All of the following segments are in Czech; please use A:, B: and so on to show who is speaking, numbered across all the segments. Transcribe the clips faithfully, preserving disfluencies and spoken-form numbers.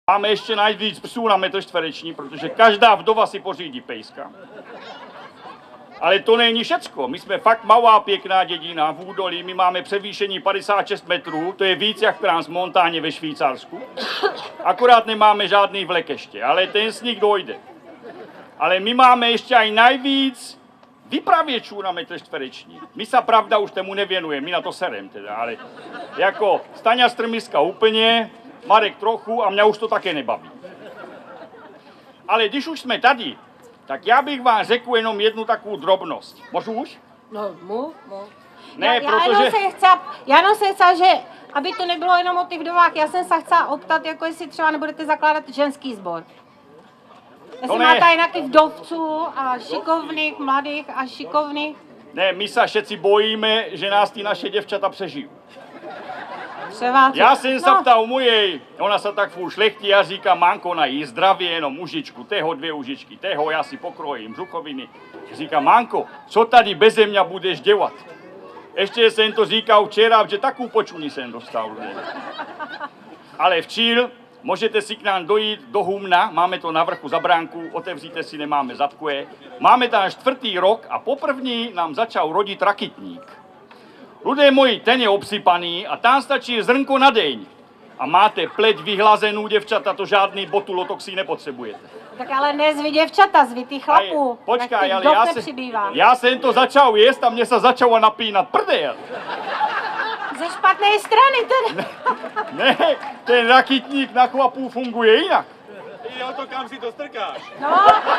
A: Máme ještě najvíc psů na metr čtvereční, protože každá vdova si pořídí pejska. Ale to není všecko. My jsme fakt malá pěkná dědina v údolí, my máme převýšení padesát šest metrů, to je víc jak Transmontáně ve Švýcarsku. Akorát nemáme žádný vlek ještě, ale ten sníh dojde. Ale my máme ještě aj najvíc vypravěčů na metr čtvereční. My se pravda už tomu nevěnujeme, my na to serem teda, ale jako Staňa Strmiska úplně, Marek trochu a mě už to také nebaví. Ale když už jsme tady, tak já bych vám řekl jenom jednu takovou drobnost. Můžu už?
B: No, mluv, mluv.
A: Ne,
B: já, já
A: protože...
B: jenom se chci, já jenom se chci, že aby to nebylo jenom o těch vdovách, já jsem se chtěla optat, jako jestli třeba nebudete zakládat ženský sbor. Jestli
A: ne.
B: máte nějakých vdovců a šikovných, mladých a šikovných.
A: Ne, my se všetci bojíme, že nás ty naše děvčata přežijí.
B: Převácet.
A: Já jsem se
B: no.
A: ptal mojej, ona se tak furt šlechtí a říká, manko, ona jí zdravě, jenom užičku, tého dvě užičky, tého já si pokrojím, žuchoviny. Říká, manko, co tady beze mě budeš dělat? Ještě jsem to říkal včera, že takovou počuní jsem dostal. Ne? Ale včíl, můžete si k nám dojít do Humna, máme to na vrchu za bránku, otevříte si, nemáme zadkuje. Máme tam čtvrtý rok a poprvní nám začal rodit rakitník. Ľudé moji, ten je obsypaný a tam stačí zrnko na deň. A máte pleť vyhlazenou, děvčata, to žádný botulotoxín nepotřebujete.
B: Tak ale nezvy děvčata, zvy ty chlapů.
A: Počkaj, ale já, se, já jsem to začal jíst a mě se začalo napínat prdel.
B: Ze špatné strany teda.
A: Ne, ne, ten rakitník na chlapů funguje jinak.
C: Jde o to, kam si to strkáš.
B: No.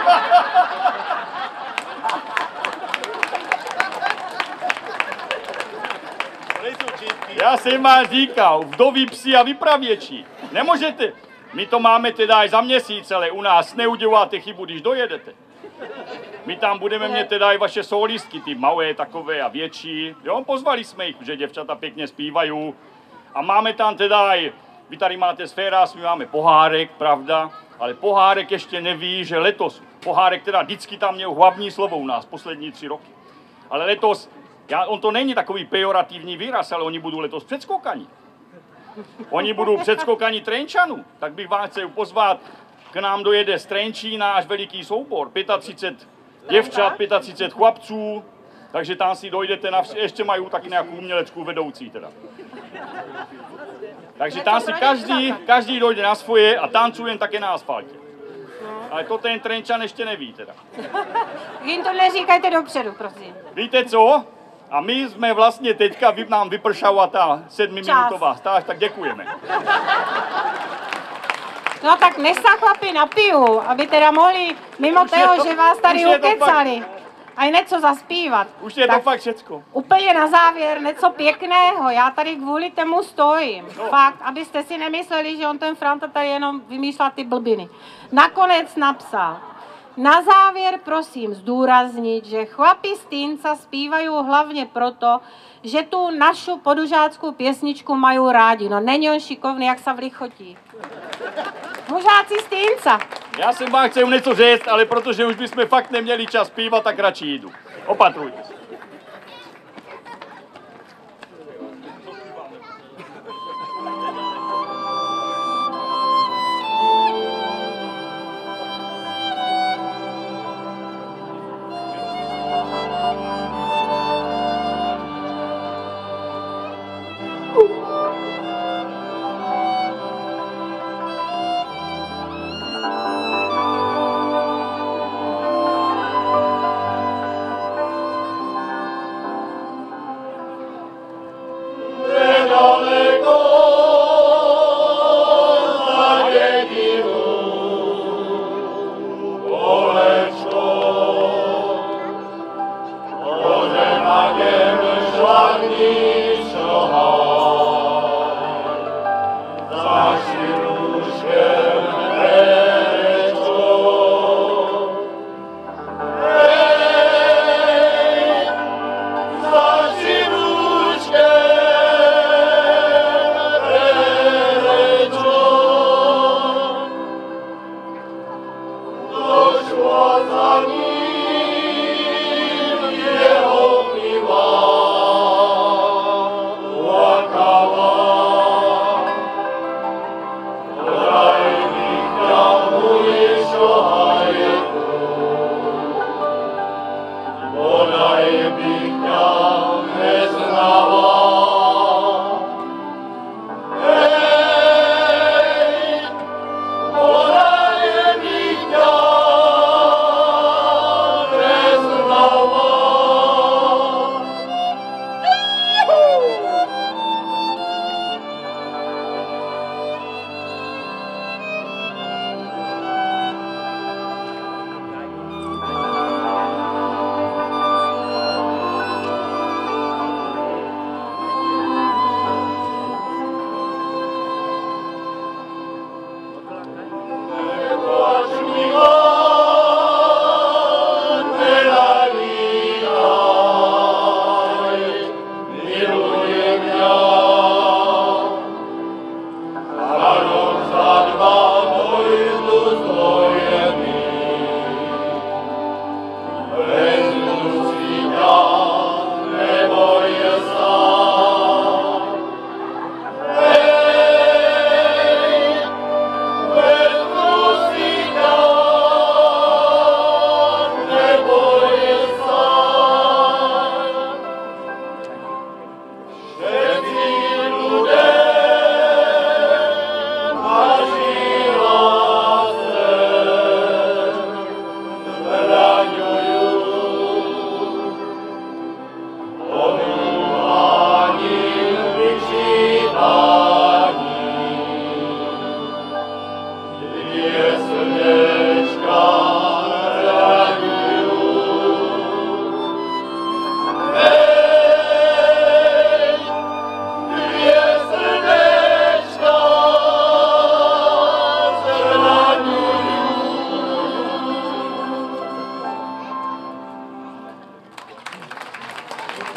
A: Já jsem vám říkal, vdoví psi a vypravěči. Nemůžete. My to máme teda aj za měsíc, ale u nás neuděláte chybu, když dojedete. My tam budeme mít teda i vaše solistky, ty malé takové a větší. Jo, pozvali jsme jich, že děvčata pěkně zpívají. A máme tam teda aj, vy tady máte Sféras, my máme pohárek, pravda, ale pohárek ještě neví, že letos, pohárek teda vždycky tam měl hlavní slovo u nás, poslední tři roky. Ale letos, já, on to není takový pejorativní výraz, ale oni budou letos předskokaní. Oni budou předskokaní Trenčanů, tak bych vás chtěl pozvat, k nám dojede z Trenčí náš veliký soubor, třicet pět děvčat, třicet pět chlapců, takže tam si dojdete, na vš- ještě mají taky nějakou uměleckou vedoucí teda. Takže tam si každý, každý dojde na svoje a tancujem také na asfaltě. Ale to ten Trenčan ještě neví teda.
B: Jim to neříkajte dopředu, prosím.
A: Víte co? A my jsme vlastně teďka, vy, nám vypršala ta sedmiminutová stáž, tak děkujeme.
B: No tak než se chlapi napiju, aby teda mohli, mimo toho, že vás tady ukecali, a něco zaspívat.
A: Už je to fakt všecko.
B: Úplně na závěr něco pěkného, já tady kvůli tomu stojím. No. Fakt, abyste si nemysleli, že on ten Franta tady jenom vymýšlá ty blbiny. Nakonec napsal, na závěr prosím zdůraznit, že chlapi z Týnca zpívají hlavně proto, že tu našu podužáckou pěsničku mají rádi. No není on šikovný, jak se vlichotí. Mužáci z Týnca.
A: Já jsem vám chtěl něco říct, ale protože už bychom fakt neměli čas zpívat, tak radši jdu. Opatrujte se.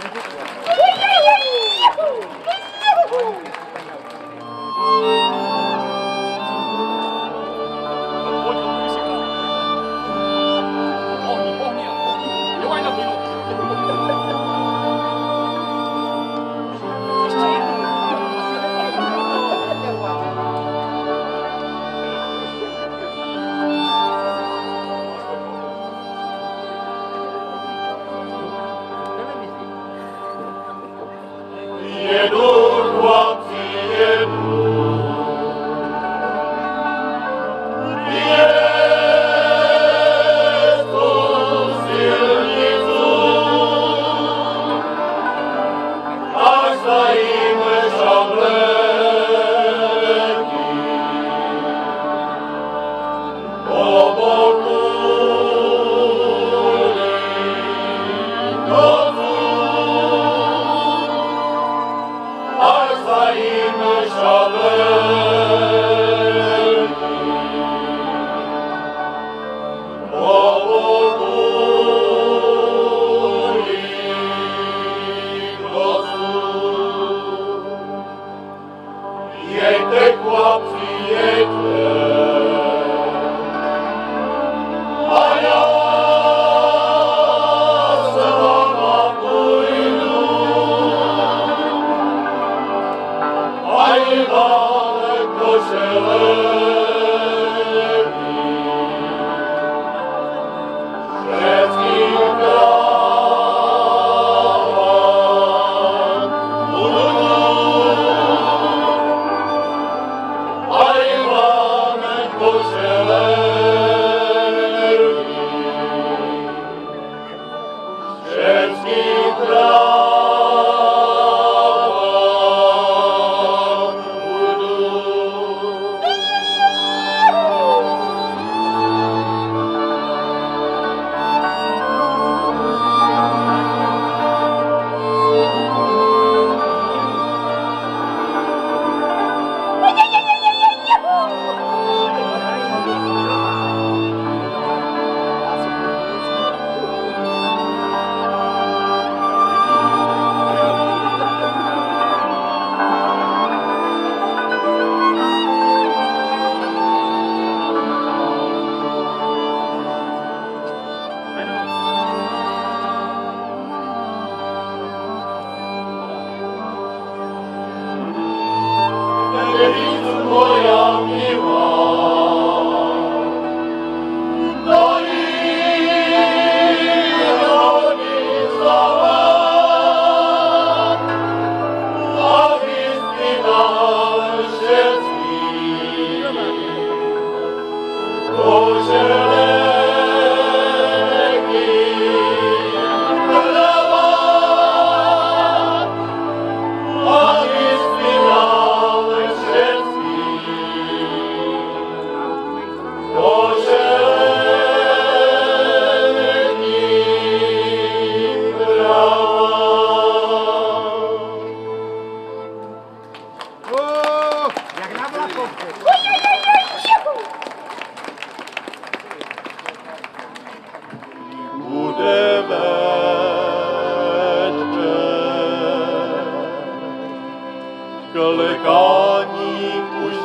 D: Klekáník už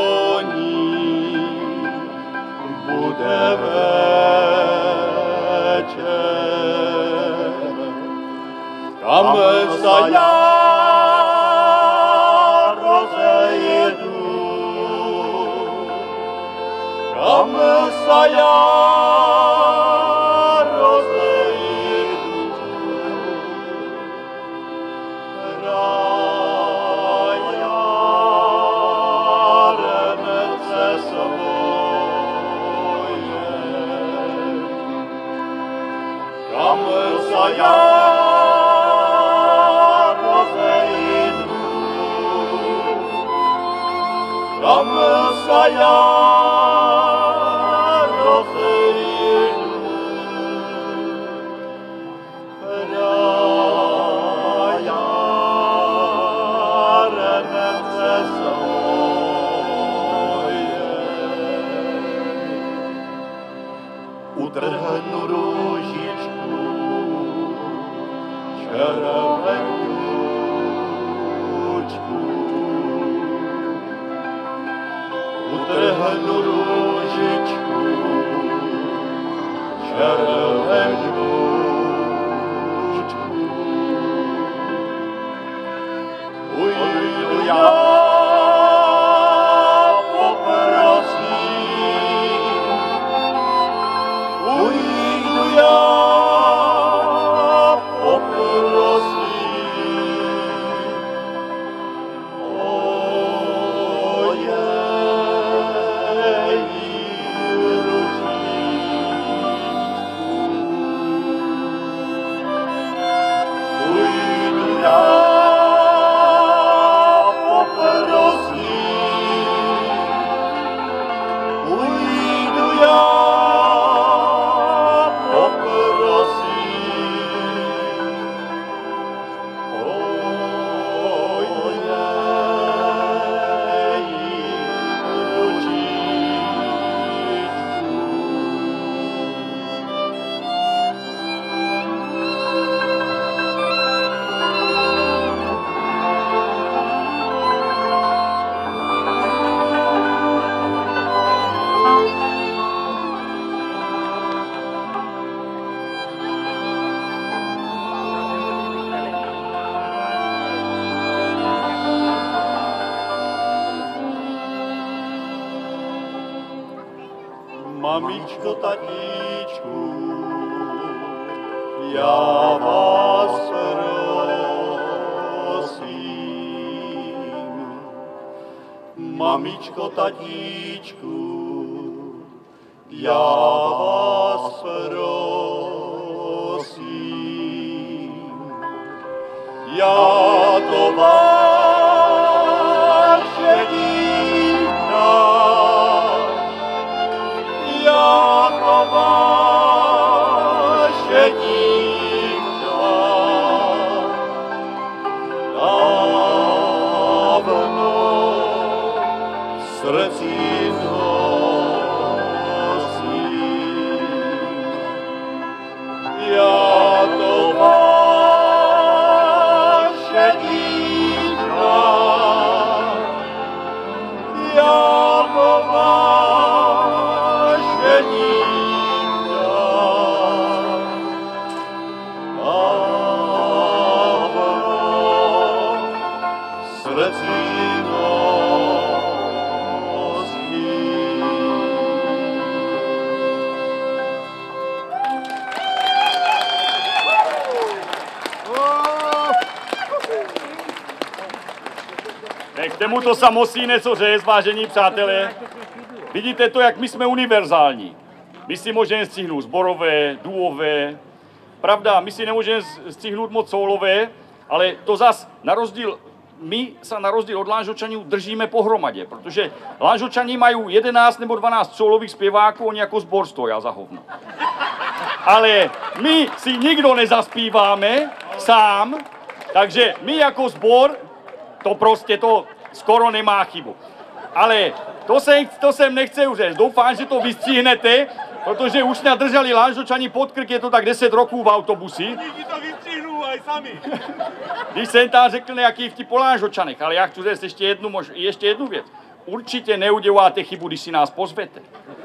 D: zvoní, bude večer. Kam sa ja rozejdu, kam sa ja ja rozejdu, kam sa ja rozejdu, rája renece svoje. Utrhnu růžičku červenou, jednu růžičku, červenou růžičku. Ujdu já, poprosím, ujdu já, poprosím. Mamičko, tatíčku, já vás prosím. Mamičko, tatíčku, já vás prosím. Já to vaše dívka, jako vaše dívka, dávno v srdci nosím. Jako vaše dívka, jako vaše dívka, dávno v srdci nosím.
A: Nechte mu to samosí něco říct, vážení přátelé. Vidíte to, jak my jsme univerzální. My si můžeme střihnout zborové, duové. Pravda, my si nemůžeme střihnout moc soulové, ale to zas na rozdíl, my se na rozdíl od Lanžočanů držíme pohromadě, protože Lanžočani mají jedenáct nebo dvanáct soulových zpěváků, oni jako sbor stojí za hovno. Ale my si nikdo nezaspíváme sám, takže my jako sbor, to prostě to skoro nemá chybu. Ale to, se, to sem nechce už říct. Doufám, že to vystříhnete, protože už mě drželi Lanžočani pod krk, je to tak deset roků v autobusi.
C: Lidi to vystřihnou aj sami.
A: Když jsem tam řekl nějaký vtip o Lanžočanech, ale já chci říct ještě jednu, mož, ještě jednu věc. Určitě neuděláte chybu, když si nás pozvete.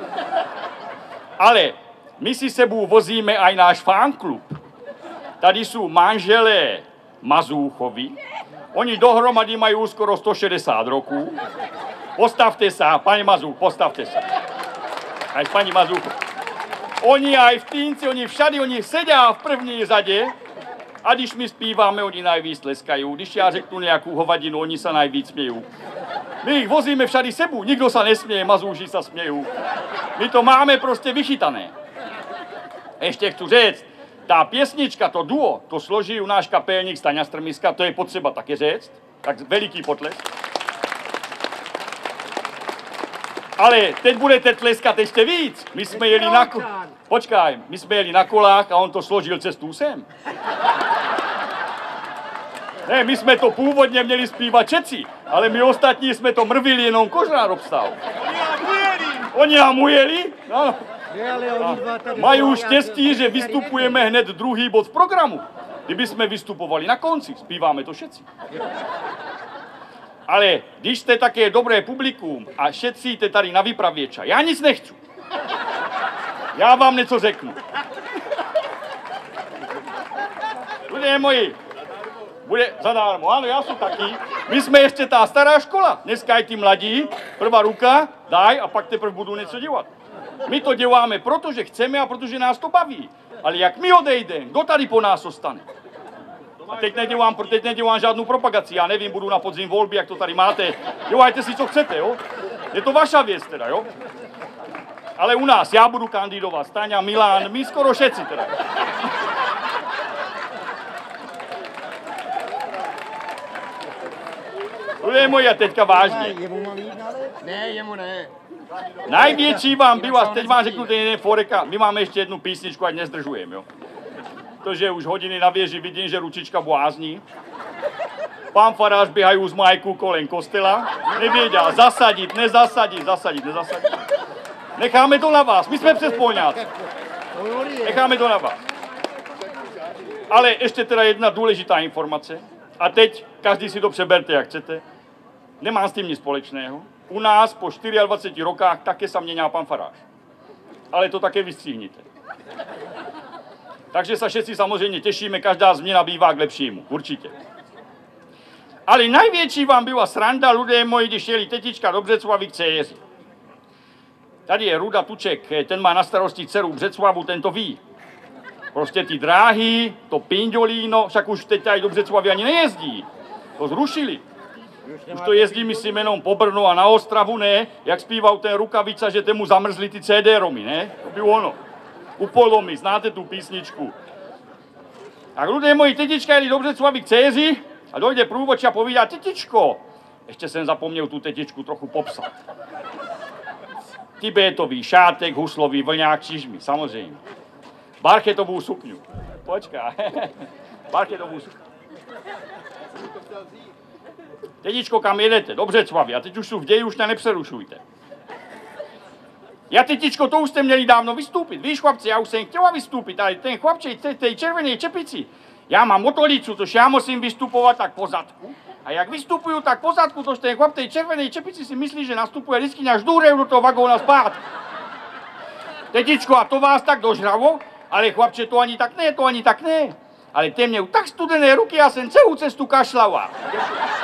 A: Ale my si sebou vozíme aj náš fanklub. Tady jsou manželé Mazůchovi. Oni dohromady mají skoro sto šedesát roků. Postavte se, paní Mazůch, postavte se. Aj paní Mazůch. Oni aj v týnci, oni všady, oni sedí v první řadě a když my zpíváme, oni nejvíc tleskají. Když já řeknu nějakou hovadinu, oni se nejvíc smějí. My jich vozíme všady sebou, nikdo se nesměje, Mazůši se smějí. My to máme prostě vychytané. Ještě chci říct, ta pěsnička, to duo, to složí u náš kapelník Staňa Strmiska, to je potřeba také říct, tak veliký potlesk. Ale teď budete tleskat ještě víc. My jsme jeli na ko... Počkaj, my jsme jeli na kolách a on to složil cestu sem. Ne, my jsme to původně měli zpívat Čeci, ale my ostatní jsme to mrvili, jenom Kožrár obstál.
C: Oni nám ujeli.
A: Oni nám ujeli? No. Mají už štěstí, že vystupujeme hned druhý bod v programu. Kdyby jsme vystupovali na konci, zpíváme to všetci. Ale když jste také dobré publikum a šetříte tady na vypravěča, já nic nechci. Já vám něco řeknu. Lidé moji, bude zadarmo, ano, já jsem taky. My jsme ještě ta stará škola. Dneska je ty mladí, prvá ruka, daj a pak teprve budu něco dělat. My to děláme, protože chceme a protože nás to baví. Ale jak my odejdeme, kdo tady po nás ostane? A teď nedělám, teď nedělám žádnou propagaci, já nevím, budu na podzim volby, jak to tady máte. Dělajte si, co chcete, jo? Je to vaša věc teda, jo? Ale u nás, já budu kandidovat, Staňa, Milan, my skoro všetci teda. Lidé moji, a teďka vážně.
E: Ne, jemu ne.
A: Největší vám byla, teď vám řeknu ten jeden foreka, my máme ještě jednu písničku, ať nezdržujeme, jo? Protože už hodiny na věži vidím, že ručička blázní. Pán farář běhají z majku kolem kostela, nevěděl, zasadit, nezasadit, zasadit, nezasadit. Necháme to na vás, my jsme přespolňáci. Necháme to na vás. Ale ještě teda jedna důležitá informace. A teď každý si to přeberte, jak chcete. Nemám s tím nic společného. U nás po dvaceti čtyřech rokách také se mění pan farář. Ale to také vystříhněte. Takže se všetci samozřejmě těšíme, každá změna bývá k lepšímu, určitě. Ale největší vám byla sranda, lidé moji, když jeli tetička do Břeclavi k Céři. Tady je Ruda Tuček, ten má na starosti dceru Břeclavu, ten to ví. Prostě ty dráhy, to Pindolíno, však už teď tady do Břeclavi ani nejezdí. To zrušili. Už to jezdí, myslím, jenom po Brno a na Ostravu, ne? Jak zpíval ten Rukavica, že temu zamrzli ty cé dé romy, ne? To bylo ono. U Polomy, znáte tu písničku. Tak lidé moji, tetička jeli do Břeclavi k Céři a dojde průvodčí a povídá, tetičko, ještě jsem zapomněl tu tetičku trochu popsat. Tibetový šátek, huslový vlňák, čižmy, samozřejmě. Barchetovou sukňu. Počká. Barchetovou sukňu. Tetičko, kam jedete? Do Břeclavi. A teď už jsou v ději, už mě nepřerušujte. Já, tetičko, to už jste měli dávno vystoupit. Víš, chlapci, já už jsem chtěla vystoupit, ale ten chlapčej, tej červené čepici, já mám motolicu, tož já musím vystupovat tak po zadku. A jak vystupuju tak po zadku, tož ten chlap tej červené čepici si myslí, že nastupuje vždycky až důrem do toho vagóna zpátky. Tetičko, a to vás tak dožralo? Ale chlapče, to ani tak ne, to ani tak ne. Ale ten měl tak studené ruky, já jsem celou cestu kašlala.